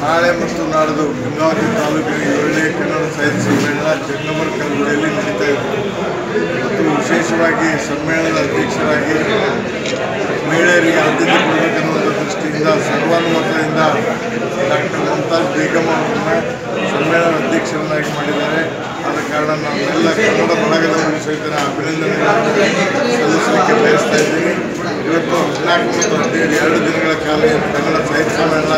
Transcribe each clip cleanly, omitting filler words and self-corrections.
ನಾಳೆ ಮತ್ತು ನಾಡಿದ್ದು ಗಂಗಾವತಿ ತಾಲೂಕಿನ 7ನೇ ಕನ್ನಡ ಸಾಹಿತ್ಯ ಸಮ್ಮೇಳನ ಜಂಗಮರ ಕಲ್ಗುಡಿಯಲ್ಲಿ ನಡೀತಾ ಇದೆ ಮತ್ತು ವಿಶೇಷವಾಗಿ ಸಮ್ಮೇಳನದ ಅಧ್ಯಕ್ಷರಾಗಿ ಮಹಿಳೆಯರಿಗೆ ಆದ್ಯತೆ ಕೊಡಬೇಕೆನ್ನುವಂಥ ದೃಷ್ಟಿಯಿಂದ ಸರ್ವಾನುಮತದಿಂದ ಡಾಕ್ಟರ್ ಮುಮ್ತಾಜ್ ಬೇಗಂ ಅವರನ್ನು ಸಮ್ಮೇಳನ ಅಧ್ಯಕ್ಷರನ್ನಾಗಿ ಮಾಡಿದ್ದಾರೆ. ಆದ ಕಾರಣ ನಾವೆಲ್ಲ ಕನ್ನಡ ಬಳಗದವರಿಗೆ ಸಹಿತ ಅಭಿನಂದನೆಗಳನ್ನು ಸಲ್ಲಿಸಲಿಕ್ಕೆ ಬಯಸ್ತಾ ಇದ್ದೀನಿ. ಇವತ್ತು 14 ಮತ್ತು 15 2 ದಿನಗಳ ಕಾಲ ಕನ್ನಡ ಸಾಹಿತ್ಯ ಸಮ್ಮೇಳನ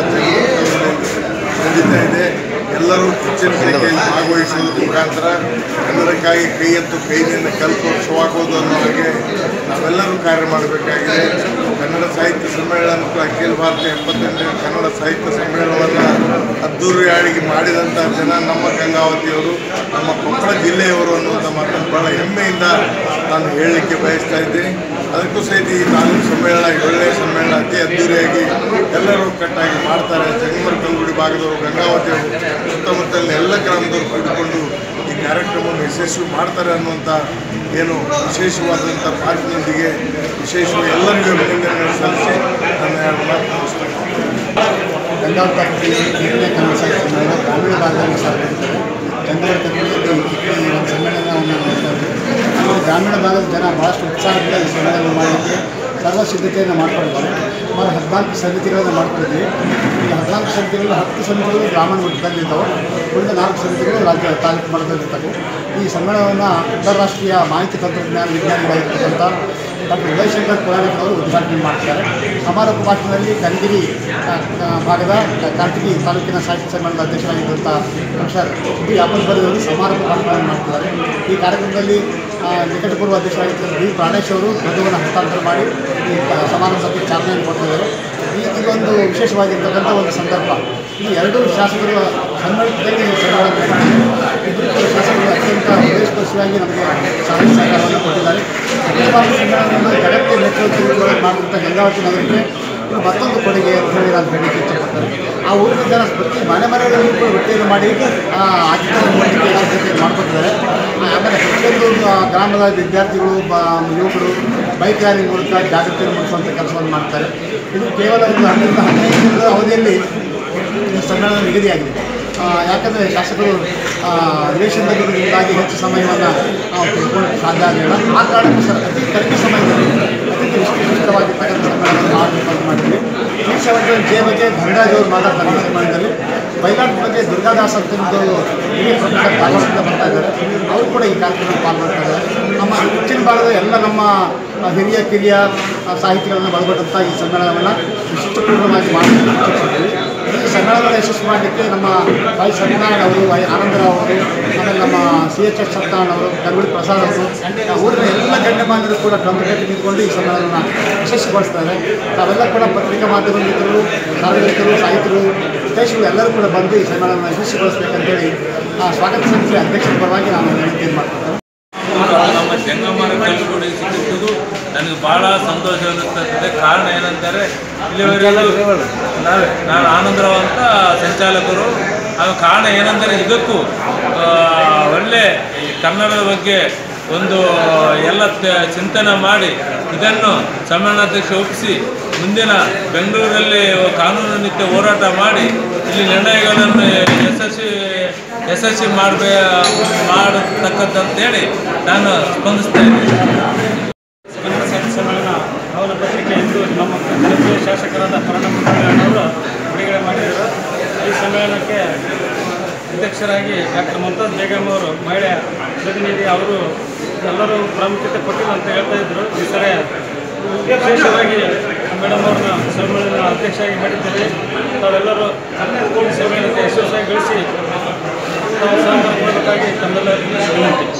ನಡೀತಾ ಇದೆ. ಎಲ್ಲರೂ ಹೆಚ್ಚಿನ ಸಂಖ್ಯೆಯಲ್ಲಿ ಭಾಗವಹಿಸುವ ಮುಖಾಂತರ ಕನ್ನಡಕ್ಕಾಗಿ ಕೈ ಎತ್ತು ಕೈನಿಂದ ಕಲ್ಪವೃಕ್ಷವಾಗುವುದು ಅನ್ನೋ ಹಾಗೆ ನಾವೆಲ್ಲರೂ ಕಾರ್ಯ ಮಾಡಬೇಕಾಗಿದೆ. ಕನ್ನಡ ಸಾಹಿತ್ಯ ಸಮ್ಮೇಳನಕ್ಕೂ ಅಖಿಲ ಭಾರತ 78ನೇ ಕನ್ನಡ ಸಾಹಿತ್ಯ ಸಮ್ಮೇಳನವನ್ನು ಅದ್ದೂರಿಯಾಗಿ ಮಾಡಿದಂಥ ಜನ ನಮ್ಮ ಗಂಗಾವತಿಯವರು, ನಮ್ಮ ಕೊಪ್ಪಳ ಜಿಲ್ಲೆಯವರು ಅನ್ನುವಂಥ ಮಾತನ್ನು ಭಾಳ ಹೆಮ್ಮೆಯಿಂದ ನಾನು ಹೇಳಲಿಕ್ಕೆ ಬಯಸ್ತಾ ಇದ್ದೀನಿ. ಅದಕ್ಕೂ ಸಹಿತ ಈ ತಾಲೂಕು ಸಮ್ಮೇಳನ 7ನೇ ಸಮ್ಮೇಳನ ಅತಿ ಅದ್ದೂರಿಯಾಗಿ ಎಲ್ಲರೂ ಕಟ್ಟಾಗಿ ಮಾಡ್ತಾರೆ. ಜಂಗಮರ ಕಲ್ಗುಡಿ ಭಾಗದವರು, ಗಂಗಾವತಿಯವರು, ಸುತ್ತಮುತ್ತಲಿನ ಎಲ್ಲ ಗ್ರಾಮದವರು ಕೂಡಿಕೊಂಡು ಈ ಕಾರ್ಯಕ್ರಮವನ್ನು ಯಶಸ್ವಿ ಮಾಡ್ತಾರೆ ಅನ್ನುವಂಥ ಏನು ವಿಶೇಷವಾದಂಥ ಮಾತಿನೊಂದಿಗೆ ವಿಶೇಷವಾಗಿ ಎಲ್ಲರಿಗೂ ಅಭಿನಂದನೆಗಳನ್ನು ಸಲ್ಲಿಸಿ ನನ್ನ 2 ಮಾತು ಮುಗಿಸ್ತೇನೆ. ಗಂಗಾವತಿ 7ನೇ ಕನ್ನಡ ಸಾಹಿತ್ಯ ಸಮ್ಮೇಳನ ಗ್ರಾಮೀಣ ಭಾಗದಲ್ಲಿ ಸಾರ್ವಜನಿಕರು ಜಂಗಮರ ಕಲ್ಗುಡಿಯಲ್ಲಿ ಈ ಒಂದು ಸಮ್ಮೇಳನವನ್ನು ಮಾಡ್ತಾ ಇದ್ದಾರೆ. ಗ್ರಾಮೀಣ ಭಾಗದ ಜನ ಭಾಳಷ್ಟು ಉತ್ಸಾಹದಿಂದ ಈ ಸಮ್ಮೇಳನ ಮಾಡಲಿಕ್ಕೆ ಸರ್ವ ಸಿದ್ಧತೆಯನ್ನು ಮಾಡ್ಕೊಂಡಿದ್ದಾರೆ. ಸುಮಾರು 14 ಸಮಿತಿಗಳನ್ನು ಮಾಡ್ಕೊಂಡಿದ್ದೀವಿ. ಈ 14 ಸಮಿತಿಗಳಲ್ಲಿ 10 ಸಮಿತಿಗಳು ಗ್ರಾಮೀಣ ಮಟ್ಟದಲ್ಲಿದ್ದಾವೆ, ಉಳಿದ 4 ಸಮಿತಿಗಳು ರಾಜ್ಯ ತಾಲೂಕು ಮಟ್ಟದಲ್ಲಿರ್ತವೆ. ಈ ಸಮ್ಮೇಳನವನ್ನು ಅಂತಾರಾಷ್ಟ್ರೀಯ ಮಾಹಿತಿ ತಂತ್ರಜ್ಞಾನ ವಿಜ್ಞಾನಿಗಳಾಗಿರ್ತಕ್ಕಂಥ ಡಾಕ್ಟರ್ ಉದಯಶಂಕರ್ ಪುರಾಣಿಕರವರು ಉದ್ಘಾಟನೆ ಮಾಡ್ತಾರೆ. ಸಮಾರೋಪ ಭಾಷಣದಲ್ಲಿ ಕನಗಿರಿ ಭಾಗದ ಕಾರ್ತಿಗಿ ತಾಲೂಕಿನ ಸಾಹಿತ್ಯ ಸಮ್ಮೇಳನದ ಅಧ್ಯಕ್ಷರಾಗಿದ್ದಂಥ ಪ್ರೊಫೆಸರ್ ಡಿ ಅಪ್ಪಲ್ಬರಿಯವರು ಸಮಾರೋಪ ಭಾಷಣವನ್ನು ಮಾಡ್ತಿದ್ದಾರೆ. ಈ ಕಾರ್ಯಕ್ರಮದಲ್ಲಿ ನಿಕಟಪೂರ್ವ ಅಧ್ಯಕ್ಷರಾಗಿದ್ದ ಬಿ ಪ್ರಾಣೇಶ್ ಅವರು ಧ್ವಜವನ್ನು ಹಸ್ತಾಂತರ ಮಾಡಿ ಈ ಸಮಾರಂಭಕ್ಕೆ ಚಾಲನೆಯನ್ನು ಕೊಡ್ತಿದ್ದಾರೆ. ಇದೊಂದು ವಿಶೇಷವಾಗಿರ್ತಕ್ಕಂಥ ಒಂದು ಸಂದರ್ಭ. ಈ 2 ಶಾಸಕರು ಸಮ್ಮೇಳನದಲ್ಲಿ ಇಬ್ಬರು ಶಾಸಕರು ಅತ್ಯಂತ ಉದ್ದೇಶಪೂರ್ವಕವಾಗಿ ನಮಗೆ ಸಹಾಯ ಸಹಕಾರವನ್ನು ಕೊಟ್ಟಿದ್ದಾರೆ. ಸಮ್ಮೇಳನವನ್ನು ಜಗತ್ತಿನ ಮೆಚ್ಚುಗೆ ಮಾಡಿದಂಥ ಗಂಗಾವತಿ ನಗರಕ್ಕೆ ಮತ್ತೊಂದು ಕೊಡುಗೆ ಅಂತ ಹೇಳಿ ನಾನು ಹೇಳಲಿಕ್ಕೆ ಇಷ್ಟಪಡ್ತಾರೆ. ಆ ಊರಿನ ಜನ ಪ್ರತಿ ಮನೆಗಳಲ್ಲಿ ಕೂಡ ಒಟ್ಟೇನು ಮಾಡಿ ಆಚರಣೆ ಮಾಡಲಿಕ್ಕೆ ಸಿದ್ಧತೆ ಮಾಡ್ಕೊತಿದ್ದಾರೆ. ಆಮೇಲೆ ಪ್ರತಿಯೊಂದು ಗ್ರಾಮದ ವಿದ್ಯಾರ್ಥಿಗಳು ಯುವಕರು ಬೈಕ್ ರ್ಯಾಲಿ ಮೂಲಕ ಜಾಗೃತಿಯನ್ನು ಮೂಡಿಸುವಂಥ ಕೆಲಸವನ್ನು ಮಾಡ್ತಾರೆ. ಇದು ಕೇವಲ ಒಂದು 10-15 ದಿನದ ಅವಧಿಯಲ್ಲಿ ಈ ಸಮ್ಮೇಳನ ನಿಗದಿಯಾಗಿದೆ. ಯಾಕಂದರೆ ಶಾಸಕರು ಅಧಿವೇಶನದಿಂದಾಗಿ ಹೆಚ್ಚು ಸಮಯವನ್ನು ತಿಳ್ಕೊಂಡು ಸಾಧ್ಯ ಆಗಲಿಲ್ಲ. ಆ ಕಾರಣಕ್ಕೋಸ್ಕರ ಅತಿ ಕಡಿಮೆ ಸಮಯದಲ್ಲಿ ಅತ್ಯಂತ ವಿಶಿಷ್ಟವಾಗಿರ್ತಕ್ಕಂಥ ಸಮ್ಮೇಳನವನ್ನು ಮಾಡಬೇಕು ಮಾಡಿದ್ವಿ. ಈ ಸಮ್ಮೇಳನದ ಬಗ್ಗೆ ಧನರಾಜ್ ಅವರು ಮಾತಾಡ್ತಾರೆ. ಈ ಸಮ್ಮೇಳನದಲ್ಲಿ ಬೈಲಾಟ್ ಬಗ್ಗೆ ದುರ್ಗಾದಾಸ್ ಅಂತಂದು ಹಿರಿಯ ಪ್ರಮುಖ ಧಾರವಾಡದಿಂದ ಬರ್ತಾ ಇದ್ದಾರೆ. ಅವರು ಕೂಡ ಈ ಕಾರ್ಯಕ್ರಮದಲ್ಲಿ ಪಾಲ್ಗೊಳ್ತಾ ಇದ್ದಾರೆ. ನಮ್ಮ ದಕ್ಷಿಣ ಭಾಗದ ಎಲ್ಲ ನಮ್ಮ ಹಿರಿಯ ಕಿರಿಯ ಸಾಹಿತಿಗಳನ್ನು ಒಳಗೊಂಡಂಥ ಈ ಸಮ್ಮೇಳನವನ್ನು ವಿಶಿಷ್ಟಪೂರ್ಣವಾಗಿ ಮಾಡಿದ್ದೀವಿ. ಈ ಸಮ್ಮೇಳನವನ್ನು ಯಶಸ್ವಿ ಮಾಡಲಿಕ್ಕೆ ನಮ್ಮ ವೈ ಸತ್ಯನಾರಾಯಣ ಅವರು, ವೈ ಆನಂದರಾವ್ ಅವರು, ಆಮೇಲೆ ನಮ್ಮ CHS ಸತ್ಯನಾರಾಯಣ ಅವರು, ಗಂಗುಳಿ ಪ್ರಸಾದ್ ಅವರು, ಊರಿನ ಎಲ್ಲ ಗಣ್ಯಮಾನ್ಯರು ಕೂಡ ಕಂಪಕಟ್ಟು ನಿಂತ್ಕೊಂಡು ಈ ಸಮ್ಮೇಳನವನ್ನು ಯಶಸ್ವಿಗೊಳಿಸ್ತಾರೆ. ತಾವೆಲ್ಲ ಕೂಡ ಪತ್ರಿಕಾ ಮಾಧ್ಯಮ ಮಿತ್ರರು, ಸಾರ್ವಜನಿಕರು, ಸಾಹಿತ್ಯರು, ವಿದೇಶಿಗಳು ಎಲ್ಲರೂ ಕೂಡ ಬಂದು ಈ ಸಮ್ಮೇಳನವನ್ನು ಯಶಸ್ವಿಗೊಳಿಸಬೇಕಂತೇಳಿ ಸ್ವಾಗತ ಸಮಿತಿಯ ಅಧ್ಯಕ್ಷರ ಪರವಾಗಿ ನಾನು ವಿನಂತಿಯನ್ನು ಮಾಡ್ತೇನೆ. ನಮ್ಮ ಜಂಗಮರ ಕಲ್ಗುಡಿ ಸಿಕ್ಕಿದ್ದು ನನಗೆ ಭಾಳ ಸಂತೋಷ ಅನ್ನಿಸ್ತದೆ. ಕಾರಣ ಏನಂದರೆ ಇಲ್ಲಿವರೆಗೂ ನಾನು ಆನಂದರಾವ್ ಅಂತ ಸಂಚಾಲಕರು. ಅದು ಕಾರಣ ಏನಂದರೆ ಇದಕ್ಕೂ ಒಳ್ಳೆ ಕನ್ನಡದ ಬಗ್ಗೆ ಒಂದು ಎಲ್ಲ ಚಿಂತನೆ ಮಾಡಿ ಇದನ್ನು ಸಮ್ಮೇಳನಾಧ್ಯಕ್ಷ ಒಪ್ಪಿಸಿ ಮುಂದಿನ ಬೆಂಗಳೂರಲ್ಲಿ ಕಾನೂನು ನಿತ್ಯ ಹೋರಾಟ ಮಾಡಿ ಇಲ್ಲಿ ನಿರ್ಣಯಗಳನ್ನು ಯಶಸ್ವಿ ಮಾಡತಕ್ಕಂತೇಳಿ ನಾನು ಸ್ಪಂದಿಸ್ತಾ ಇದ್ದೀನಿ. ಕನ್ನಡ ಸಾಹಿತ್ಯ ಸಮ್ಮೇಳನ ಅವನ ಪತ್ರಿಕೆ ಎಂದು ನಮ್ಮ ಜನಪ್ರಿಯ ಶಾಸಕರಾದ ಪ್ರಣಬ್ ಬಿಡುಗಡೆ ಮಾಡಿದರು. ಈ ಸಮ್ಮೇಳನಕ್ಕೆ ಅಧ್ಯಕ್ಷರಾಗಿ ಡಾಕ್ಟರ್ ಮುಮ್ತಾಜ್ ಬೇಗಂ ಅವರು, ಮಹಿಳೆಯ ಪ್ರತಿನಿಧಿ, ಅವರು ಎಲ್ಲರೂ ಪ್ರಾಮುಖ್ಯತೆ ಕೊಟ್ಟಿಲ್ಲ ಅಂತ ಹೇಳ್ತಾ ಇದ್ದರು. ಈ ಸರಿ ವಿಶೇಷವಾಗಿ ಮೇಡಮ್ ಅವ್ರನ್ನ ಸಮ್ಮೇಳನ ಅಧ್ಯಕ್ಷರಾಗಿ ಮಾಡಿದ್ದಾರೆ. ತಾವೆಲ್ಲರೂ ಸಮ್ಮೇಳನಕ್ಕೆ ಯಶಸ್ವಿಯಾಗಿ ಗಳಿಸಿ ತಾವು ಸಹಕಾರ ಕೊಡಬೇಕಾಗಿ ತಮ್ಮೆಲ್ಲರಿಗೂ ವಿನಂತಿ.